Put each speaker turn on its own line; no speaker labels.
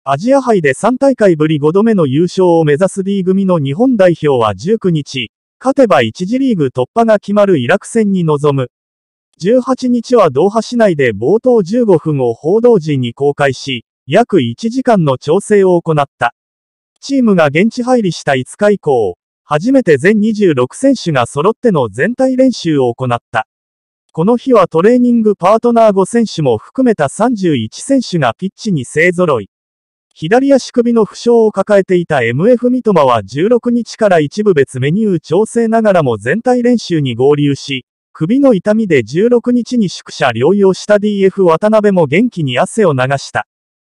アジア杯で3大会ぶり5度目の優勝を目指す D 組の日本代表は19日、勝てば1次リーグ突破が決まるイラク戦に臨む。18日はドーハ市内で冒頭15分を報道陣に公開し、約1時間の調整を行った。チームが現地入りした5日以降、初めて全26選手が揃っての全体練習を行った。この日はトレーニングパートナー5選手も含めた31選手がピッチに勢揃い。左足首の負傷を抱えていた MF 三笘は16日から一部別メニュー調整ながらも全体練習に合流し、首の痛みで16日に宿舎療養した DF 渡辺も元気に汗を流した。